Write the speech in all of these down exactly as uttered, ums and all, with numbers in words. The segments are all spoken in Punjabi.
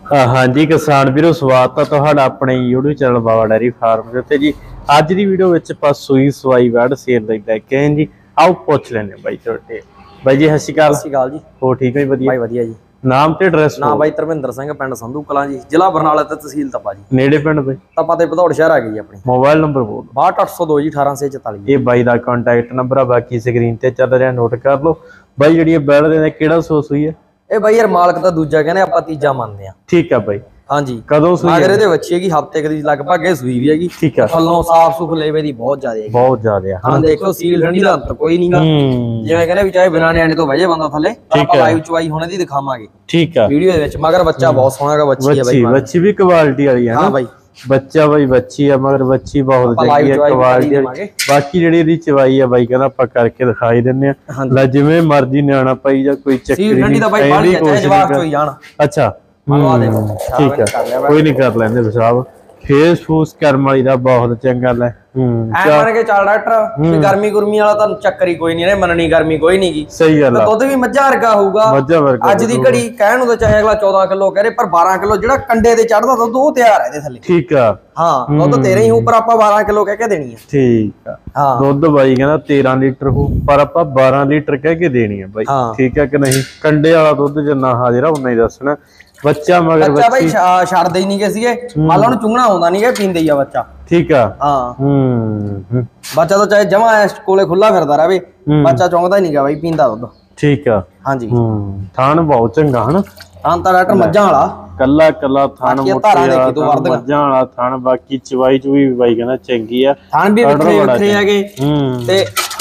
हाँ जी किसान वीरो स्वागत है तुहाडा अपने YouTube channel Baba dairy farm के उत्ते जी। अज की वीडियो विच आपां सूई सवाई वैड़ सेल लई लैके आए जी। आओ पुछ लैने बाई तुहाडे बाई जी। सत श्री अकाल। सत श्री अकाल जी। हो ठीक है जी? वधिया भाई वधिया जी। नाम ते एड्रैस? नाम भाई धर्मिंदर सिंह, पिंड संधू कलां जी, जिला बरनाला ते तहसील तप्पा जी। नेड़े पिंड बाई? तप्पा ते भदौड़ शहर आ गई अपनी। मोबाइल नंबर बोल। बाहठ अठ सौ दो जी अठारह सौ चौतालीस। ये बाई दा कॉन्टैक्ट नंबर आ, बाकी स्क्रीन ते चल रहा नोट कर लो। बाई जिहड़ी बैड़ दे किहड़ा सो सूई है? ਇਹ ਬਾਈ ਯਾਰ ਮਾਲਕ ਤਾਂ ਦੂਜਾ ਕਹਿੰਦੇ ਆਪਾਂ ਤੀਜਾ ਮੰਨਦੇ ਆ। ठीक है बाई। ਹਾਂਜੀ कदों सूई? ਅਗਰ ਇਹਦੇ ਬੱਚੀ ਹੈਗੀ ਹਫਤੇ ਕਦੀ ਲਗਭਗ ਇਹ ਸੂਈ ਵੀ ਹੈਗੀ। ठीक है। ਥੱਲੋਂ ਸਾਫ ਸੁਫ ਲੇਵੇ ਦੀ ਬਹੁਤ ਜ਼ਿਆਦਾ ਹੈਗੀ। बहुत ज्यादा ਹਾਂ ਦੇਖ ਲਓ ਸੀਲ ਠੰਡੀ ਦਾ ਅੰਤ ਕੋਈ ਨਹੀਂਗਾ। ਜਿਵੇਂ ਕਹਿੰਦੇ ਵੀ ਚਾਹੇ ਬਿਨਾਂ ਨਿਆਣੇ ਤੋਂ ਵਜੇ ਬੰਦਾ ਥੱਲੇ। ਆਪਾਂ ਲਾਈਵ ਚਵਾਈ ਹੁਣ ਇਹਦੀ ਦਿਖਾਵਾਂਗੇ। ठीक है। ਵੀਡੀਓ ਦੇ ਵਿੱਚ ਮਗਰ ਬੱਚਾ ਬਹੁਤ ਸੋਹਣਾ ਹੈਗਾ। ਬੱਚੀ ਹੈ ਬਾਈ। बच्ची बच्ची भी क्वालिटी वाली है ਹਾਂ ना ਬਾਈ। ਬੱਚਾ ਬਾਈ ਬੱਚੀ ਆ ਮਗਰ ਬੱਚੀ ਬਹੁਤ ਚੰਗੀ ਆ ਕੁਆਲਿਟੀ। ਬਾਕੀ ਜਿਹੜੀ ਇਹਦੀ ਚਵਾਈ ਆ ਬਾਈ ਕਹਿੰਦਾ ਆਪਾਂ ਕਰਕੇ ਦਿਖਾਈ ਦਿੰਨੇ ਆ। ਲੈ ਜਿਵੇਂ ਮਰਜ਼ੀ ਨਿਆਣਾ ਪਾਈ ਜਾਂ ਕੋਈ ਚੱਕਰੀ ਨਹੀਂ। ਠੰਡੀ ਦਾ ਬਾਈ ਪਾਣੀ ਆ ਚਾਹੇ ਜਵਾਕ ਚੋਈ ਜਾਣ। ਅੱਛਾ ਠੀਕ ਹੈ ਕੋਈ ਨਹੀਂ ਕਰ ਲੈਂਦੇ ਸਾਹਿਬ। ਫੇਸ ਫੂਸ ਕਰਮ ਵਾਲੀ ਦਾ ਬਹੁਤ ਚੰਗਾ ਲੈ। ਹੂੰ ਐ ਮੰਨ ਕੇ ਚੱਲ ਡਾਕਟਰ ਵੀ ਗਰਮੀ ਗੁਰਮੀ ਵਾਲਾ ਤਾਂ ਚੱਕਰ ਹੀ ਕੋਈ ਨਹੀਂ ਨੇ ਮੰਨਣੀ। ਗਰਮੀ ਕੋਈ ਨਹੀਂਗੀ। ਸਹੀ ਗੱਲ ਆ। ਦੁੱਧ ਵੀ ਮੱਝਾਂ ਵਰਗਾ ਹੋਊਗਾ। ਮੱਝਾਂ ਵਰਗਾ ਅੱਜ ਦੀ ਘੜੀ ਕਹਿਣ ਨੂੰ ਤਾਂ ਚਾਹੇ ਅਗਲਾ ਚੌਦਾਂ ਕਿਲੋ ਕਹੇ ਪਰ ਬਾਰਾਂ ਕਿਲੋ ਜਿਹੜਾ ਕੰਡੇ ਤੇ ਚੜਦਾ ਦੁੱਧ ਉਹ ਤਿਆਰ ਹੈ ਇਹਦੇ ਥੱਲੇ। ਠੀਕ ਆ। ਹਾਂ ਦੁੱਧ ਤੇਰੇ ਹੀ ਉੱਪਰ ਆਪਾਂ ਬਾਰਾਂ ਕਿਲੋ ਕਹਿ ਕੇ ਦੇਣੀ ਆ। ਠੀਕ ਆ। ਹਾਂ ਦੁੱਧ ਬਾਈ ਕਹਿੰਦਾ ਤੇਰਾਂ ਲੀਟਰ ਹੋ ਪਰ ਆਪਾਂ ਬਾਰਾਂ ਲੀਟਰ ਕਹਿ ਕੇ ਦੇਣੀ ਆ ਬਾਈ। ਠੀਕ ਆ ਕਿ ਨਹੀਂ? ਕੰਡੇ ਵਾਲਾ ਦੁੱਧ ਜਿੰਨਾ ਹਾਜ਼ਰ ਆ ਉਨਾ ਹੀ ਦੱਸਣਾ। ਬੱਚਾ ਮਗਰ ਬੱਚਾ ਬਾਈ ਛੱਡਦੇ ਹੀ ਨਹੀਂ ਗਏ ਸੀਗੇ। ਮੰਨ ਲਓ ਉਹਨੂੰ ਚੁੰਗਣਾ ਆਉਂਦਾ ਨਹੀਂ ਗਾ ਪੀਂਦੇ ਹੀ ਆ ਬੱਚਾ। ਠੀਕ ਆ। ਹਾਂ ਹੂੰ ਬੱਚਾ ਤਾਂ ਚਾਹੇ ਜਮਾ ਇਸ ਕੋਲੇ ਖੁੱਲਾ ਫਿਰਦਾ ਰਹੇ ਬੱਚਾ ਚੁੰਗਦਾ ਹੀ ਨਹੀਂ ਗਾ ਬਾਈ ਪੀਂਦਾ ਦੁੱਧ। ਠੀਕ ਆ। ਹਾਂਜੀ ਹੂੰ ਥਾਣ ਬਹੁਤ ਚੰਗਾ ਹਨਾ। ਥਾਣ ਤਾਂ ਡਾਕਟਰ ਮੱਝਾਂ ਵਾਲਾ ਕੱਲਾ ਕੱਲਾ ਥਾਣ ਮੱਝਾਂ ਵਾਲਾ ਥਾਣ। ਬਾਕੀ ਚਵਾਈ ਚੂਈ ਵੀ ਬਾਈ ਕਹਿੰਦਾ ਚੰਗੀ ਆ। ਥਾਣ ਵੀ ਵੱਖਰੇ ਵੱਖਰੇ ਹੈਗੇ ਤੇ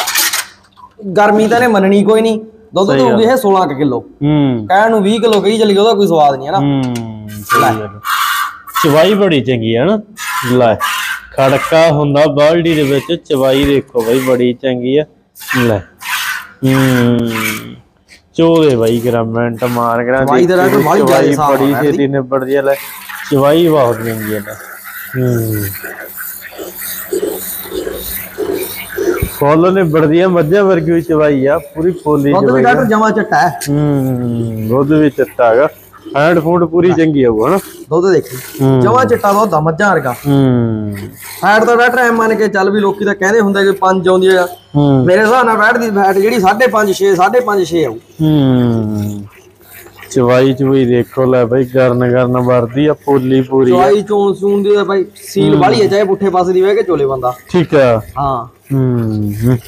ਗਰਮੀ ਤਾਂ ਇਹਨੇ ਮੰਨਣੀ ਕੋਈ ਨਹੀਂ। ਦੁੱਧ ਦਊਗੀ ਇਹ ਸੋਲਾਂ ਕਿਲੋ। ਹੂੰ ਕਹਿਣ ਨੂੰ ਵੀਹ ਕਿਲੋ ਕਹੀ ਚੱਲੀ ਉਹਦਾ ਕੋਈ ਸਵਾਦ ਨਹੀਂ ਹੈ ਨਾ। ਹੂੰ ਚਵਾਈ ਬੜੀ ਚੰਗੀ ਹੈ ਨਾ। ਲੈ ਖੜਕਾ ਹੁੰਦਾ ਬਾਲਟੀ ਦੇ ਵਿੱਚ। ਚਵਾਈ ਦੇਖੋ ਬਾਈ ਬੜੀ ਚੰਗੀ ਆ। ਲੈ ਹੂੰ ਚੋਲੇ ਬਾਈ ਗਰਮੈਂਟ ਮਾਰ ਕਰਾਂ ਚਵਾਈ ਬੜੀ ਛੇਤੀ ਨਿਬੜਦੀ ਆ। ਲੈ ਚਵਾਈ ਬਹੁਤ ਚੰਗੀ ਆ। ਹੂੰ ਫੁੱਲ ਨਿਬੜਦੀ ਆ। ਮੱਝਾਂ ਵਰਗੀ ਚਵਾਈ ਆ ਪੂਰੀ ਫੋਲੀ ਚਵਾਈ। ਡਾਕਟਰ ਜਮਾ ਚੱਟਾ ਹੈ। ਹੂੰ ਦੁੱਧ ਵੀ ਚੱਟਾ ਹੈਗਾ। ਹੈਂਡ ਫੂਡ ਪੂਰੀ ਚੰਗੀ ਆਊ ਹਨਾ। ਦੁੱਧ ਦੇਖੀ ਜਮਾ ਚਿੱਟਾ ਦੁੱਧ ਆ ਮੱਝਾਂ ਵਰਗਾ। ਹੂੰ ਫੈਟ ਤਾਂ ਡਾਕਟਰ ਐ ਮੰਨ ਕੇ ਚੱਲ ਵੀ ਲੋਕੀ ਤਾਂ ਕਹਿੰਦੇ ਹੁੰਦੇ ਕਿ ਪੰਜ ਆਉਂਦੀ ਆ। ਮੇਰੇ ਹਿਸਾਬ ਨਾਲ ਫੈਟ ਦੀ ਫੈਟ ਜਿਹੜੀ ਸਾਢੇ ਪੰਜ ਛੇ ਸਾਢੇ ਪੰਜ ਛੇ ਆਊ। ਹੂੰ ਚਵਾਈ ਚਵਾਈ ਦੇਖੋ। ਲੈ ਬਾਈ ਗਰਨ ਗਰਨ ਵਰਦੀ ਆ ਪੋਲੀ ਪੂਰੀ। ਚਵਾਈ ਚੋਣ ਸੂਣ ਦੀ ਬਾਈ ਸੀਲ ਵਾਲੀ ਹੈ ਚਾਹੇ ਪੁੱਠੇ ਪਾਸੇ ਦੀ ਵੇ ਕੇ ਚੋਲੇ ਬੰਦਾ। ਠੀਕ ਆ। ਹਾਂ ਹੂੰ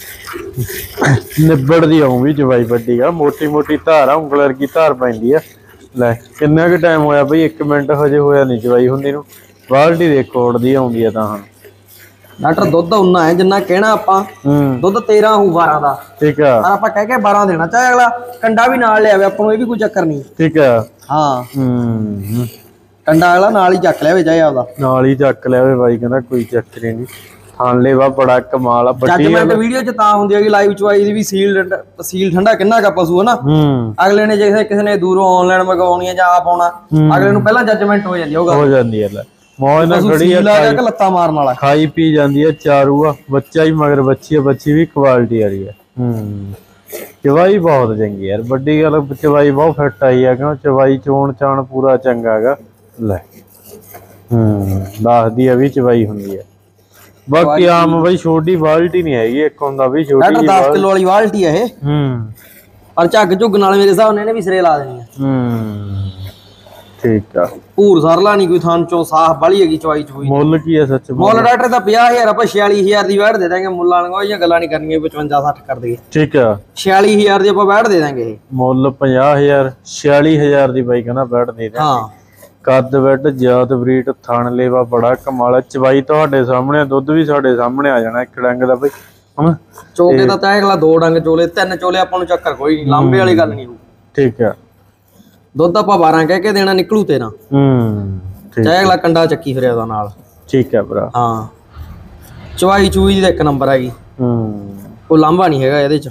ਨਿਬੜਦੀ ਆਉਂ ਵੀ ਚਵਾਈ ਵੱਡੀ ਆ। ਮੋਟੀ ਮੋਟੀ ਧਾਰ ਆ ਉਂਗਲ ਵਰਗੀ ਧਾਰ ਪੈਂਦੀ ਆ। ਲੈ ਕਿੰਨਾ ਕੁ ਟਾਈਮ ਹੋਇਆ ਬਈ? ਇੱਕ ਮਿੰਟ ਹਜੇ ਹੋਇਆ ਨਹੀਂ ਚਵਾਈ ਹੁੰਦੀ ਨੂੰ। ਬਾਲਟੀ ਦੇਖੋ ਉੜਦੀ ਆਉਂਦੀ ਆ ਤਾਂ ਹੁਣ। ਡਾਕਟਰ ਦੁੱਧ ਉਨਾ ਹੈ ਜਿੰਨਾ ਕਹਿਣਾ ਆਪਾਂ। ਦੁੱਧ ਤੇਰਾਂ ਹੋਊ ਬਾਰਾਂ ਦਾ। ਠੀਕ ਆ। ਪਰ ਆਪਾਂ ਕਹਿ ਕੇ ਬਾਰਾਂ ਦੇਣਾ ਚਾਹੇ ਅਗਲਾ ਕੰਡਾ ਵੀ ਨਾਲ ਲਿਆਵੇ ਆਪਾਂ ਨੂੰ ਇਹ ਵੀ ਕੋਈ ਚੱਕਰ ਨਹੀਂ। ਠੀਕ ਆ। ਹਾਂ ਹੂੰ ਕੰਡਾ ਅਗਲਾ ਨਾਲ ਹੀ ਚੱਕ ਲਿਆਵੇ ਚਾਹੇ ਆਪਦਾ ਨਾਲ ਹੀ ਚੱਕ ਲਿਆਵੇ ਬਾਈ ਕਹਿੰਦਾ ਕੋਈ ਚੱਕਰ ਨਹੀਂ। ਥਾਂਲੇ ਵਾ ਬੜਾ ਕਮਾਲ ਆ। ਜੱਜਮੈਂਟ ਵੀਡੀਓ ਚ ਤਾਂ ਹੁੰਦੀ ਹੈ ਕਿ ਲਾਈਵ ਚਵਾਈ ਦੀ ਵੀ ਸੀਲ ਸੀਲ ਠੰਡਾ ਕਿੰਨਾ ਕਾ ਪਸ਼ੂ ਹੈ ਨਾ। ਅਗਲੇ ਨੇ ਜੇ ਕਿਸੇ ਨੇ ਦੂਰੋਂ ਆਨਲਾਈਨ ਮੰਗਵਾਉਣੀ ਹੈ ਜਾਂ ਆਪ ਆਉਣਾ ਅਗਲੇ ਨੂੰ ਪਹਿਲਾਂ ਜੱਜਮੈਂਟ ਹੋ ਜਾਂਦੀ ਹੋਗਾ। ਹੋ ਜਾਂਦੀ ਹੈ। ਲੈ ਮੌਜ ਨਾਲ ਖੜੀ ਆ ਕਿ ਲੱਤਾਂ ਮਾਰਨ ਵਾਲਾ ਖਾਈ ਪੀ ਜਾਂਦੀ ਹੈ। ਚਾਰੂ ਆ ਬੱਚਾ ਹੀ ਮਗਰ ਬੱਚੀ ਆ। ਬੱਚੀ ਵੀ ਕੁਆਲਿਟੀ ਵਾਲੀ ਆ। ਹੂੰ ਚਵਾਈ ਬਹੁਤ ਚੰਗੀ ਯਾਰ। ਵੱਡੀ ਗੱਲ ਚਵਾਈ ਬਹੁਤ ਫਿੱਟ ਆਈ ਆ ਕਿਉਂ ਚਵਾਈ ਚੋਣ ਚਾਣ ਪੂਰਾ ਚੰਗਾ ਹੈਗਾ। ਲੈ ਹੂੰ ਦੱਸਦੀ ਆ ਵੀ ਚਵਾਈ ਹੁੰਦੀ ਆ। ਬਾਕੀ ਆਮ ਬਈ ਛੋਟੀ ਬਾਲਟੀ ਨਹੀਂ ਹੈਗੀ। ਇੱਕ ਹੁੰਦਾ ਵੀ ਛੋਟੀ ਦਸ ਕਿਲੋ ਵਾਲੀ ਬਾਲਟੀ ਆ ਇਹ। ਹੂੰ ਪਰ ਝੱਗ ਝੁੱਗ ਨਾਲ ਮੇਰੇ ਹਿਸਾਬ ਨਾਲ ਇਹਨੇ ਵੀ ਸਿਰੇ ਲਾ ਦੇਣੀ ਆ। ਹੂੰ ਠੀਕ ਆ। ਪੂਰ ਸਰਲਾ ਨਹੀਂ ਕੋਈ ਥਾਂ ਚੋਂ ਸਾਫ ਬਾਲੀ ਹੈਗੀ ਚਵਾਈ ਚੋਈ। ਮੁੱਲ ਕੀ ਆ ਸੱਚ? ਮੁੱਲ ਡਾਕਟਰ ਦਾ ਪੰਜਾਹ ਹਜ਼ਾਰ ਆਪਾਂ ਛਿਆਲੀ ਹਜ਼ਾਰ ਦੀ ਵੈਟ ਦੇ ਦਾਂਗੇ। ਮੁੱਲਾਂ ਵਾਲੀਆਂ ਜਾਂ ਗੱਲਾਂ ਨਹੀਂ ਕਰਨੀਆਂ ਪਚਵੰਜਾ ਸੱਠ ਕਰ ਦੇਈਏ। ਠੀਕ ਆ। ਛਿਆਲੀ ਹਜ਼ਾਰ ਦੀ ਆਪਾਂ ਵੈਟ ਦੇ ਦਾਂਗੇ। ਇਹ ਮੁੱਲ ਪੰਜਾਹ ਹਜ਼ਾਰ ਛਿਆਲੀ ਹਜ਼ਾਰ ਦੀ ਬਾਈ ਕਹਿੰਦਾ ਵੈਟ ਦੇ ਦਾਂਗੇ। ਹਾਂ ਕੱਦ ਬੈਡ ਜਾਤ ਬਰੀਟ ਥਣ ਲੇਵਾ ਬੜਾ ਕਮਾਲ। ਚਵਾਈ ਤੁਹਾਡੇ ਸਾਹਮਣੇ। ਦੁੱਧ ਵੀ ਸਾਡੇ ਸਾਹਮਣੇ ਆ ਜਾਣਾ ਇੱਕ ਡੰਗ ਦਾ ਬਈ ਹਨਾ। ਚੋਕੇ ਦਾ ਤਾਂ ਅਗਲਾ ਦੋ ਡੰਗ ਚੋਲੇ ਤਿੰਨ ਚੋਲੇ ਆਪਾਂ ਨੂੰ ਚੱਕਰ ਕੋਈ ਨਹੀਂ। ਲਾਂਬੇ ਵਾਲੀ ਗੱਲ ਨਹੀਂ ਹੋਊ। ਠੀਕ ਆ। ਦੁੱਧ ਆਪਾਂ ਬਾਰਾਂ ਕਹਿ ਕੇ ਦੇਣਾ ਨਿਕਲੂ ਤੇਰਾਂ। ਹੂੰ ਚਾਹੇ ਅਗਲਾ ਕੰਡਾ ਚੱਕੀ ਫਿਰਿਆ ਉਹਦਾ ਨਾਲ। ਠੀਕ ਆ ਭਰਾ। ਹਾਂ ਚਵਾਈ ਚੂਈ ਦੀ ਇੱਕ ਨੰਬਰ ਹੈਗੀ। ਹੂੰ ਕੋਈ ਲਾਂਭਾ ਨਹੀਂ ਹੈਗਾ ਇਹਦੇ ਚ।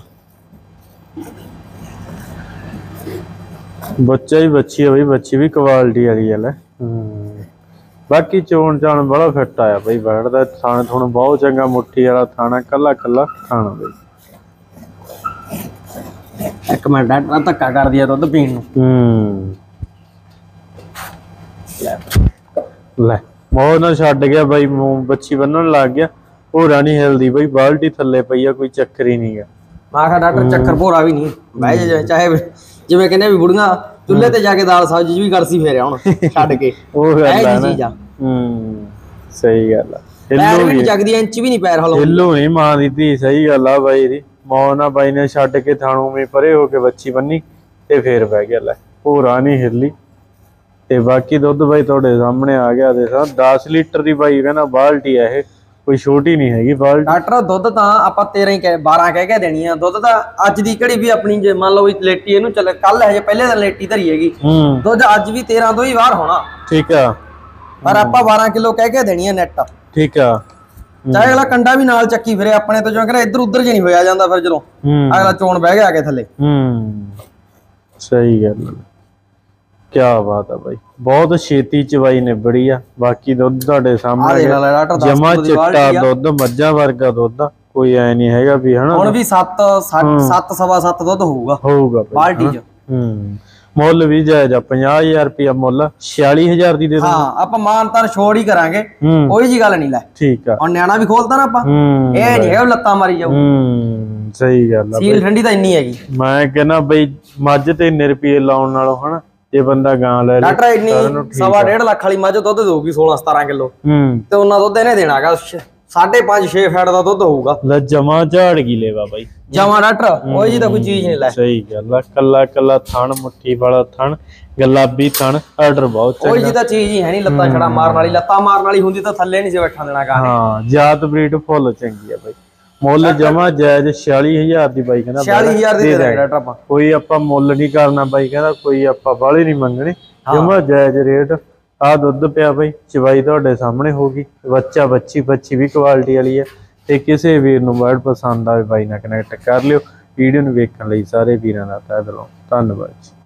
ਬੱਚਾ ਹੀ ਬੱਚੀ ਆ ਬਈ। ਬੱਚੀ ਵੀ ਕੁਆਲਿਟੀ ਵਾਲੀ ਆ। ਲੈ ਹੂੰ ਬਾਕੀ ਚੋਣ ਚਾਣ ਬੜਾ ਫਿੱਟ ਆਇਆ ਬਈ। ਬੈਠ ਦਾ ਥਾਣਾ ਥੁਣ ਬਹੁਤ ਚੰਗਾ। ਮੁੱਠੀ ਵਾਲਾ ਥਾਣਾ ਕੱਲਾ ਕੱਲਾ ਥਾਣਾ ਬਈ। ਇੱਕ ਮਿੰਟ ਡਾਕਟਰ ਧੱਕਾ ਕਰਦੀ ਆ ਦੁੱਧ ਪੀਣ ਨੂੰ। ਹੂੰ ਲੈ ਮੋਹ ਨਾਲ ਛੱਡ ਗਿਆ ਬਾਈ, ਮੂੰਹ ਬੱਚੀ ਬੰਨਣ ਲੱਗ ਗਿਆ। ਭੋਰਾ ਨਹੀਂ ਹਿਲਦੀ ਬਾਈ, ਬਾਲਟੀ ਥੱਲੇ ਪਈ ਆ, ਕੋਈ ਚੱਕਰ ਹੀ ਨਹੀਂਗਾ। ਮੈਂ ਕਿਹਾ ਡਾਕਟਰ ਚੱਕਰ ਭੋਰਾ ਵੀ ਨਹੀਂ ਬਹਿ ਜਾ, ਚਾਹੇ ਜਿਵੇਂ ਕਹਿੰਦੇ ਵੀ ਬੁੜੀਆਂ ਚੁੱਲ੍ਹੇ ਤੇ ਜਾ ਕੇ ਦਾਲ ਸਬਜ਼ੀ ਵੀ ਕਰਸੀ ਫੇਰਿਆ ਹੁਣ ਛੱਡ ਕੇ ਉਹ ਗੱਲ ਇਹ ਆ ਜੀ ਨਾ। ਚੀਜ਼ ਆ। ਹੂੰ ਸਹੀ ਗੱਲ ਆ। ਪੈਰ ਵੀ ਨਹੀਂ ਜਗਦੀ, ਇੰਚ ਵੀ ਨਹੀਂ ਪੈਰ ਹਲਾਉਂਦੀ। ਹਿੱਲੂ ਨਹੀਂ ਮਾਂ ਦੀ ਧੀ, ਸਹੀ ਗੱਲ ਆ ਬਾਈ ਦੀ। ਮੌ ਨਾ ਬਾਈ ਨੇ ਛੱਡ ਕੇ ਥਾਣੋਂ ਮੇ ਪਰੇ ਹੋ ਕੇ ਬੱਚੀ ਬੰਨੀ ਤੇ ਫੇਰ ਬਹਿ ਗਿਆ। ਲੈ ਭੋਰਾ ਨਹੀਂ ਹਿੱਲੀ। ਤੇ ਬਾਕੀ ਦੁੱਧ ਬਾਈ ਤੁਹਾਡੇ ਸਾਹਮਣੇ ਆ ਗਿਆ। ਦੇ ਦਸ ਲੀਟਰ ਦੀ ਬਾਈ ਕਹਿੰਦਾ ਬਾਲਟੀ ਆ ਇਹ, ਕੋਈ ਛੋਟੀ ਨਹੀਂ ਹੈਗੀ ਬਾਲਟੀ। ਡਾਕਟਰ ਦੁੱਧ ਤਾਂ ਆਪਾਂ ਤੇਰਾਂ ਹੀ ਕਹਿ ਬਾਰਾਂ ਕਹਿ ਕੇ ਦੇਣੀ ਆ। ਦੁੱਧ ਤਾਂ ਅੱਜ ਦੀ ਘੜੀ ਵੀ ਆਪਣੀ ਜੇ ਮੰਨ ਲਓ ਵੀ ਲੇਟੀ ਇਹਨੂੰ ਚੱਲ ਕੱਲ ਹਜੇ ਪਹਿਲੇ ਦਿਨ ਲੇਟੀ ਧਰੀ ਹੈਗੀ, ਹੂੰ ਦੁੱਧ ਅੱਜ ਵੀ ਤੇਰਾਂ ਤੋਂ ਹੀ ਬਾਹਰ ਹੋਣਾ। ਠੀਕ ਆ, ਪਰ ਆਪਾਂ ਬਾਰਾਂ ਕਿਲੋ ਕਹਿ ਕੇ ਦੇਣੀ ਆ ਨੈਟ। ਠੀਕ ਆ। ਚਾਹੇ ਅਗਲਾ ਕੰਡਾ ਵੀ ਨਾਲ ਚੱਕੀ ਫਿਰੇ ਆਪਣੇ ਤੋਂ, ਜੋ ਕਹਿੰਦਾ ਇੱਧਰ ਉੱਧਰ ਜੇ ਨਹੀਂ ਹੋਇਆ ਜਾਂਦਾ ਫਿਰ ਜਦੋਂ ਹੂੰ ਅਗਲਾ ਚੋਣ ਬਹਿ ਗਿਆ ਆ ਕੇ ਥੱਲੇ। ਹੂੰ ਸਹੀ ਗੱਲ ਆ। ਕਿਆ ਬਾਤ ਆ ਬਾਈ, ਬਹੁਤ ਛੇਤੀ ਚਵਾਈ ਨਿਬੜੀ ਆ। ਬਾਕੀ ਦੁੱਧ ਤੁਹਾਡੇ ਸਾਹਮਣੇ ਜਮਾ ਚਿੱਟਾ ਦੁੱਧ, ਮੱਝਾਂ ਵਰਗਾ ਦੁੱਧ ਆ, ਕੋਈ ਐ ਨਹੀਂ ਹੈਗਾ ਵੀ ਹਨਾ। ਹੁਣ ਵੀ ਸੱਤ ਸੱਤ ਸਵਾ ਸੱਤ ਦੁੱਧ ਹੋਊਗਾ ਹੋਊਗਾ ਬਾਲਟੀ ਚ। ਹੂੰ ਮੁੱਲ ਵੀ ਜਾਇਜ਼ ਆ, ਪੰਜਾਹ ਹਜ਼ਾਰ ਰੁਪਇਆ ਮੁੱਲ, ਛਿਆਲੀ ਹਜ਼ਾਰ ਦੀ ਦੇ ਦੋ। ਹਾਂ ਆਪਾਂ ਮਾਨਤਾਨ ਛੋੜ ਹੀ ਕਰਾਂਗੇ, ਹੂੰ ਕੋਈ ਜੀ ਗੱਲ ਨਹੀਂ। ਲੈ ਠੀਕ ਆ। ਹੁਣ ਨਿਆਣਾ ਵੀ ਖੋਲਦਾ ਨਾ ਆਪਾਂ, ਹੂੰ ਇਹ ਨਹੀਂ ਹੈਗਾ ਲੱਤਾਂ ਮਾਰੀ ਜਾਊ। ਹੂੰ ਸਹੀ ਗੱਲ ਆ। ਸੀਲ ਠੰਡੀ ਤਾਂ ਇੰਨੀ ਹੈਗੀ। ਮੈਂ ਕਹਿੰਦਾ ਬਈ ਮੱਝ ਤੇ ਇੰਨੇ ਰੁਪਏ ਲਾਉਣ ਨਾਲੋਂ ਹਨਾ ਜੇ ਬੰਦਾ ਗਾਂ ਲੈ ਲੇ। ਡਾਕਟਰ ਇੰਨੀ ਸਵਾ ਡੇਢ ਲੱਖ ਵਾਲੀ ਮੱਝ ਦੁੱਧ ਦੇਊਗੀ ਸੋਲਾਂ ਸਤਾਰਾਂ ਕਿਲੋ, ਹੂੰ ਤੇ ਉਹਨਾਂ ਦੁੱਧ ਇਹਨੇ ਦੇਣਾਗਾ ਸਾਢੇ ਪੰਜ ਛੇ ਫੈਟ ਦਾ ਦੁੱਧ ਹੋਊਗਾ। ਲੈ ਜਮਾ ਝਾੜ ਗਈ ਲੈਵਾ ਬਾਈ ਜਮਾ ਡਾਕਟਰ ਉਹ ਜੀ ਤਾਂ ਕੋਈ ਚੀਜ਼ ਨਹੀਂ। ਲੈ ਸਹੀ ਗੱਲ ਆ, ਕੱਲਾ ਕੱਲਾ ਥਣ, ਮੁੱਠੀ ਵਾਲਾ ਥਣ, ਗੁਲਾਬੀ ਥਣ, ਆਰਡਰ ਬਹੁਤ ਕੋਈ ਚੰਗਾ। ਜੀ ਤਾਂ ਚੀਜ਼ ਹੀ ਹੈ ਨਹੀਂ ਲੱਤਾਂ ਛੜਾ ਮਾਰਨ ਵਾਲੀ। ਲੱਤਾਂ ਮਾਰਨ ਵਾਲੀ ਹੁੰਦੀ ਤਾਂ ਥੱਲੇ ਨਹੀਂ ਸੀ ਬੈਠਣ ਦੇਣਾ ਗਾਂ ਨੇ। ਹਾਂ ਜਾਤ ਬਰੀਡ ਫੁੱਲ ਚੰਗੀ ਆ ਬਾਈ। ਮੁੱਲ ਜਮਾ ਜਾਇਜ਼ ਛਿਆਲੀ ਹਜ਼ਾਰ ਦੀ ਬਾਈ ਕਹਿੰਦਾ। ਛਿਆਲੀ ਹਜ਼ਾਰ ਦੀ ਦੇ ਦਾਂਗੇ ਡਾਕਟਰ ਆਪਾਂ। ਕੋਈ ਆਪਾਂ ਮੁੱਲ ਨਹੀਂ ਕਰਨਾ ਬਾਈ ਕਹਿੰਦਾ, ਕੋਈ ਆਪਾਂ ਬਾਹਲੇ ਨਹੀਂ ਮੰਗਣੇ, ਜਮਾ ਜਾਇਜ਼ ਰੇਟ। ਆ ਦੁੱਧ ਪਿਆ ਬਾਈ, ਚਵਾਈ ਤੁਹਾਡੇ ਸਾਹਮਣੇ ਹੋਗੀ। ਬੱਚਾ ਬੱਚੀ ਬੱਚੀ ਵੀ ਕੁਆਲਿਟੀ ਵਾਲੀ ਹੈ। ਤੇ ਕਿਸੇ ਵੀਰ ਨੂੰ ਵਰਡ ਪਸੰਦ ਆਵੇ ਬਾਈ ਨਾਲ ਕਨੈਕਟ ਕਰ ਲਿਓ। ਵੀਡੀਓ ਨੂੰ ਵੇਖਣ ਲਈ ਸਾਰੇ ਵੀਰਾਂ ਦਾ ਤਹਿ ਦਿਲੋਂ ਧੰਨਵਾਦ ਜੀ।